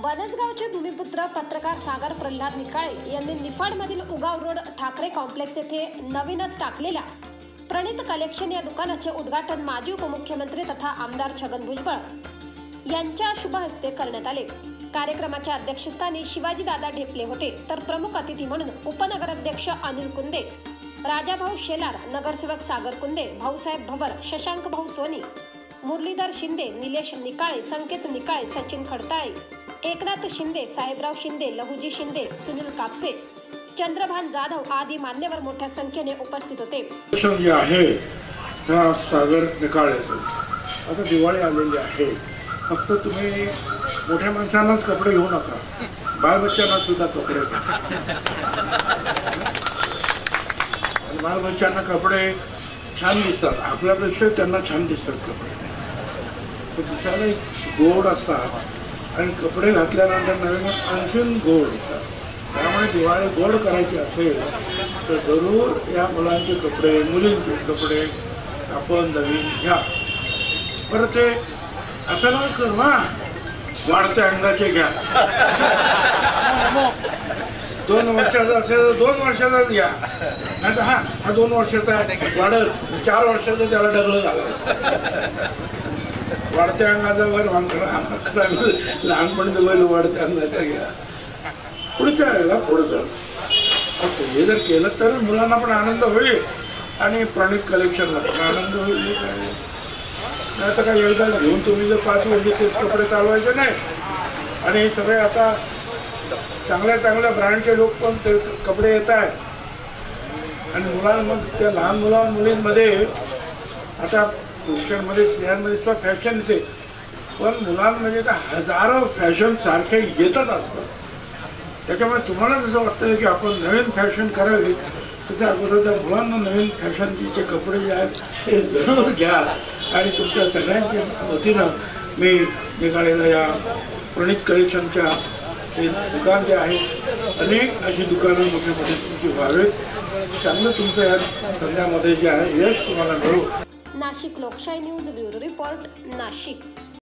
बनसगावचे भूमिपुत्र पत्रकार सागर प्रल्हाद निकाळे यांनी निफाडमधील उगाव रोड ठाकरे कॉम्प्लेक्स येथे नवीनच टाकलेल्या प्रणित कलेक्शन या दुकानाचे उद्घाटन माजी उपमुख्यमंत्री तथा आमदार छगन भुजबळ यांच्या शुभ हस्ते करण्यात आले। कार्यक्रमाच्या अध्यक्षस्थानी शिवाजी दादा ढेपले होते, तर प्रमुख अतिथी म्हणून उपनगराध्यक्ष अनिल कुंदे, राजाभाऊ शेलार, नगरसेवक सागर कुंदे, भाऊसाहेब भवर, शशांक भाऊ सोनी, मुरलीधर शिंदे, निलेश निकाळे, संकेत निकाळे, सचिन खडताळे, एकनाथ शिंदे, साहेबराव शिंदे, लहुजी शिंदे, सुनील कापसे, चंद्रभान जाधव आदी मान्यवर मोठ्या संख्येने उपस्थित होते। सागर निकाळे आता दिवाळी आलेली आहे, फक्त तुम्ही मोठ्या माणसांनाच कपडे घेऊ नका, बाळबच्चांना सुद्धा कपडे बाळबच्चांना कपडे छान दिसतात, आपल्यापेक्षा त्यांना छान दिसतात कपडे, दिसायला गोड असतात आणि कपडे घातल्यानंतर नवीन आणखीन गोड असतात। त्यामुळे दिवाळी गोड करायची असेल तर जरूर या मुलांचे कपडे, मुलींचे कपडे आपण नवीन घ्या। बरं ते असं ना कर ना, वाढत्या अंगाचे घ्या, 2 वर्षाचा असेल तर 2 वर्षाचाच घ्या, नाही तर हा 2 वर्षाचा वाढल, 4 वर्षाचं त्याला डगलं झालं। वाढत्या अंगाचा वर लहानपणी वर वाढत्या अंगाचा घ्या, पुढच्या वेळेला पुढचं हे जर केलं तर मुलांना पण आनंद होईल आणि प्रणित कलेक्शनला पण आनंद होईल। नाही तर काय एकदा घेऊन तुम्ही जर 5 वर्ष तेच कपडे चालवायचे नाही, आणि सगळे आता चांगल्या चांगल्या ब्रँडचे लोक पण ते कपडे येत आहेत आणि मुलांमध्ये त्या लहान मुलींमध्ये आता पुरुषांमध्ये स्त्रियांमध्ये सुद्धा फॅशन येते, पण मुलांमध्ये तर हजारो फॅशन सारखे येतच असतात। त्याच्यामुळे तुम्हाला जसं वाटतं की आपण नवीन फॅशन करावी, त्याच्या अगोदर त्या मुलांना नवीन फॅशनचे कपडे जे आहेत ते जरूर घ्या। आणि तुमच्या सगळ्यांच्या वतीनं मी निघालेल्या या प्रणित कलेक्शनच्या हे दुकान जे आहे, अनेक अशी दुकानं मोठे मोठे तुमची व्हावेत, चांगलं तुमचं या धंद्यामध्ये जे आहे यश तुम्हाला मिळो। नाशिक लोकशाही न्यूज ब्युरो रिपोर्ट, नाशिक।